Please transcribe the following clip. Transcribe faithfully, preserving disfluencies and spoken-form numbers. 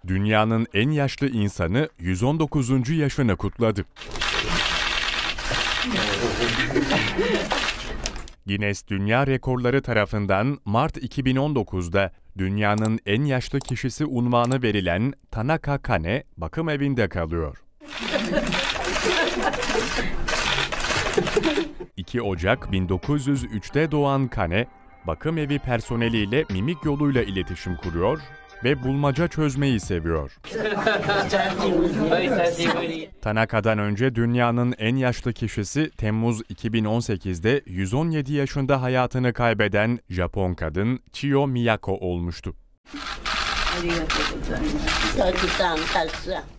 Dünyanın en yaşlı insanı yüz on dokuzuncu yaşını kutladı. Guinness Dünya Rekorları tarafından Mart iki bin on dokuz'da dünyanın en yaşlı kişisi unvanı verilen Tanaka Kane bakım evinde kalıyor. iki Ocak bin dokuz yüz üç'te doğan Kane, bakım evi personeliyle mimik yoluyla iletişim kuruyor ve bulmaca çözmeyi seviyor. Tanaka'dan önce dünyanın en yaşlı kişisi Temmuz iki bin on sekiz'de yüz on yedi yaşında hayatını kaybeden Japon kadın Chiyo Miyako olmuştu.